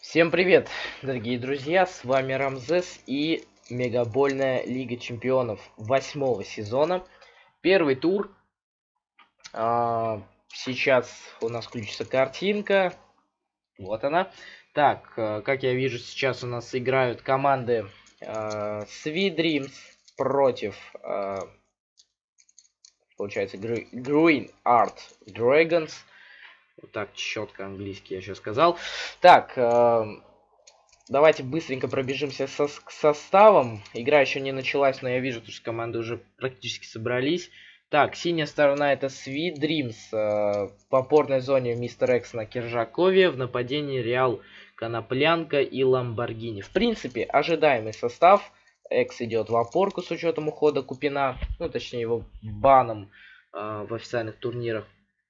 Всем привет, дорогие друзья, с вами Рамзес и Мегабольная Лига Чемпионов 8-го сезона. Первый тур. Сейчас у нас включится картинка. Вот она. Так, как я вижу, сейчас у нас играют команды Sweet Dreams против, получается, Green Art Dragons. Вот так четко английский я сейчас сказал. Так, давайте быстренько пробежимся к составам. Игра еще не началась, но я вижу, что команды уже практически собрались. Так, синяя сторона это Sweet Dreams. В опорной зоне Мистер Экс на Киржакове. В нападении Реал, Коноплянка и Ламборгини. В принципе, ожидаемый состав. Экс идет в опорку с учетом ухода Купина. Ну, точнее, его баном в официальных турнирах.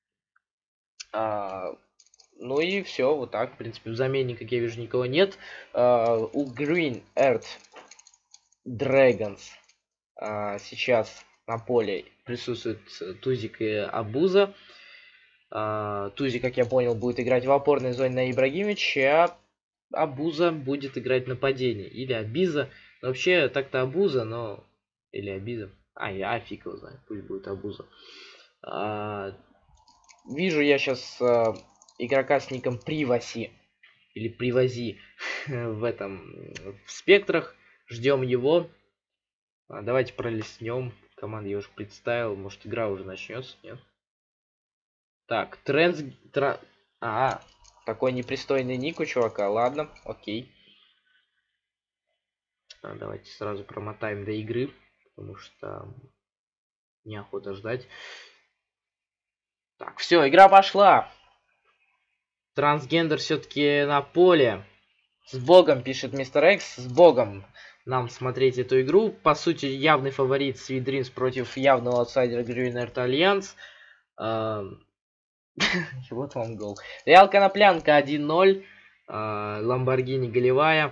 Ну и все, вот так, в принципе, в замене, как я вижу, никого нет. У Green Earth Dragons сейчас на поле присутствует Тузик и Абуза. Тузик, как я понял, будет играть в опорной зоне на Ибрагимовича, а Абуза будет играть в нападении. Или Абиза. Но вообще, так-то Абуза, но... Или Абиза. Я фиг его знаю, пусть будет Абуза. Вижу я сейчас игрока с ником Приваси или Привози в спектрах. Ждем его. Давайте пролистнем. Команда я уже представил. Может, игра уже начнется, нет? Так, такой непристойный ник у чувака. Ладно, окей. Давайте сразу промотаем до игры, потому что неохота ждать. Так, все, игра пошла. Трансгендер все-таки на поле. С богом, пишет Мистер Экс. С богом нам смотреть эту игру. По сути, явный фаворит Sweet Dreams против явного аутсайдера Green Earth Alliance. Вот вам гол. Реал Коноплянка 1-0. Ламборгини голевая.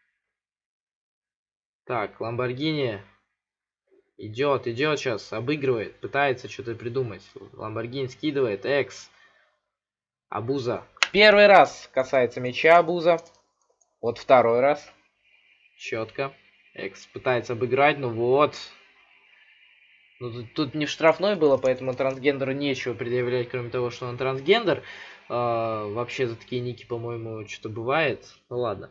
Так, Ламборгини идет сейчас, обыгрывает, пытается что-то придумать. Ламборгини скидывает, Экс. Абуза. Первый раз касается мяча Абуза. Вот второй раз. Четко. Экс пытается обыграть, ну вот. Ну, тут не в штрафной было, поэтому трансгендеру нечего предъявлять, кроме того, что он трансгендер. Вообще за такие ники, по-моему, что-то бывает. Ну ладно.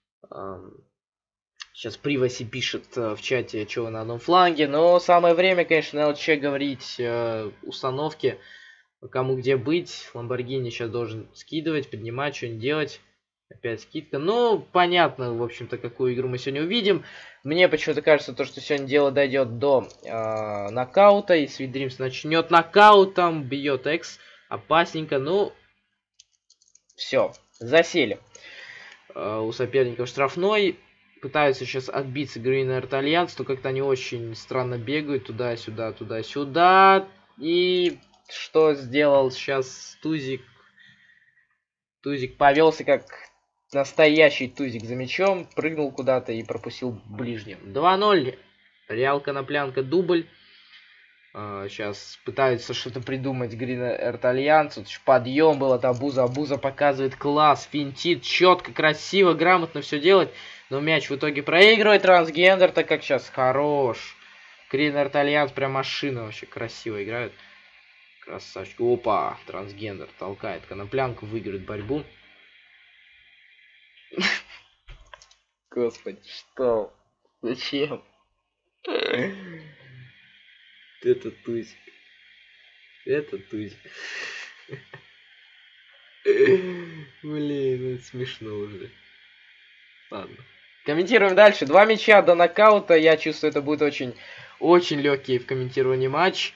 Сейчас Приваси пишет в чате, что вы на одном фланге. Но самое время, конечно, на ЛЧ говорить установки. Кому где быть. Ламборгини сейчас должен скидывать, поднимать, что-нибудь делать. Опять скидка. Ну, понятно, в общем-то, какую игру мы сегодня увидим. Мне почему-то кажется, что сегодня дело дойдет до нокаута. И Sweet Dreams начнет нокаутом. Бьет Экс. Опасненько. Ну, все. Засели. У соперников штрафной. Пытаются сейчас отбиться Green Earth Alliance. Но как-то они очень странно бегают. Туда-сюда, туда-сюда. И... Что сделал сейчас Тузик? Тузик повелся как настоящий Тузик за мячом. Прыгнул куда-то и пропустил ближним. 2-0. Реал Коноплянка дубль. Сейчас пытаются что-то придумать Green Earth Alliance. Подъем был от Абуза. Абуза показывает класс. Финтит. Четко, красиво, грамотно все делать. Но мяч в итоге проигрывает. Трансгендер, так как сейчас хорош. Green Earth Alliance прям машина вообще красиво играют. Красавчик. Опа, трансгендер толкает Коноплянку, выиграет борьбу. Господи, что? Зачем? Это Тузик. Это Тузик. Блин, это смешно уже. Ладно. Комментируем дальше. 2 мяча до нокаута. Я чувствую, это будет очень легкий в комментировании матч.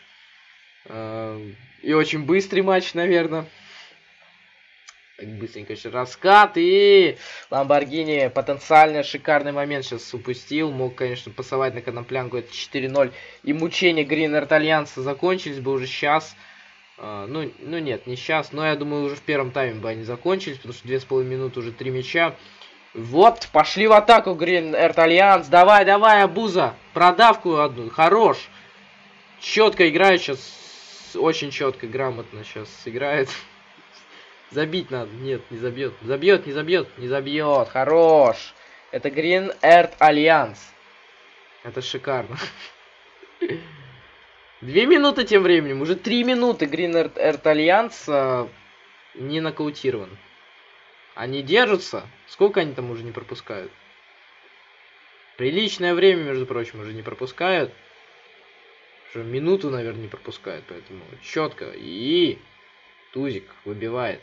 И очень быстрый матч, наверное. Так, быстренько еще раскат. И Ламборгини потенциально шикарный момент сейчас упустил. Мог, конечно, пасовать на Коноплянку. Это 4-0. И мучения Green Earth Alliance закончились бы уже сейчас. Ну нет, не сейчас. Но я думаю, уже в первом тайме бы они закончились. Потому что 2,5 минуты уже 3 мяча. Вот, пошли в атаку Green Earth Alliance. Давай, Абуза. Продавку одну. Хорош. Четко играет сейчас. Очень четко, грамотно сейчас играет. Забить надо. Нет, не забьет. Забьет, не забьет, не забьет. Хорош. Это Green Earth Alliance. Это шикарно. 2 минуты тем временем. Уже 3 минуты Green Earth Alliance не нокаутирован. Они держатся. Сколько они там уже не пропускают? Приличное время, между прочим, уже не пропускают. Уже минуту, наверное, не пропускают. Поэтому четко. И Тузик выбивает.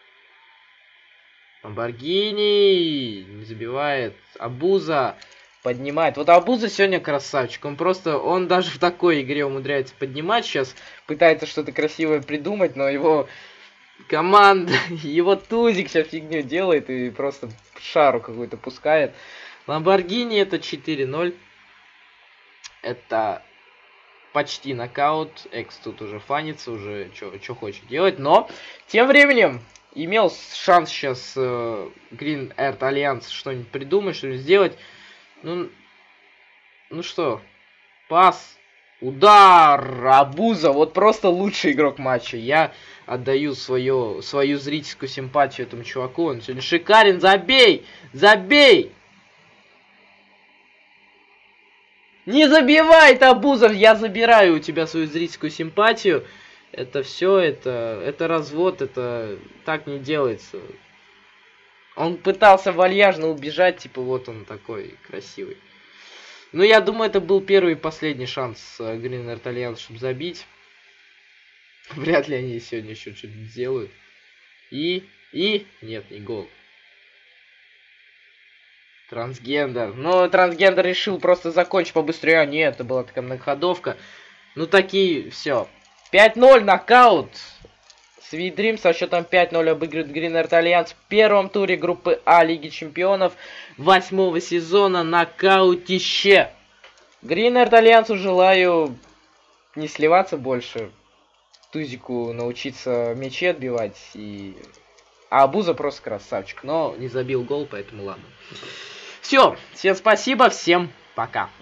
Ламборгини не забивает. Абуза поднимает. Вот Абуза сегодня красавчик. Он даже в такой игре умудряется поднимать. Сейчас пытается что-то красивое придумать, но его команда, его Тузик сейчас фигню делает и просто шару какую-то пускает. Ламборгини это 4-0. Это почти нокаут. Экс тут уже фанится, уже что хочет делать. Но тем временем имел шанс сейчас Green Earth Alliance что-нибудь придумать, что-нибудь сделать. Ну что? Пас. Удар. Абуза. Вот просто лучший игрок матча. Я отдаю свою зрительскую симпатию этому чуваку. Он сегодня шикарен. Забей! Забей! Не забивай, Абузов! Я забираю у тебя свою зрительскую симпатию. Это все, это развод, это так не делается. Он пытался вальяжно убежать, типа вот он такой красивый. Ну, я думаю, это был первый и последний шанс Green Earth Alliance, чтобы забить. Вряд ли они сегодня еще что-то сделают. И... Нет, не гол. Трансгендер. Но трансгендер решил просто закончить побыстрее. А нет, это была такая многоходовка. Ну, такие, все. 5-0, нокаут. Sweet Dream со счетом 5-0 обыгрывает Green Earth Alliance в первом туре группы А Лиги Чемпионов 8-го сезона. Нокаутище. Green Earth Alliance желаю не сливаться больше. Тузику научиться мячи отбивать. А Абуза просто красавчик. Но не забил гол, поэтому ладно. Все, всем спасибо, всем пока.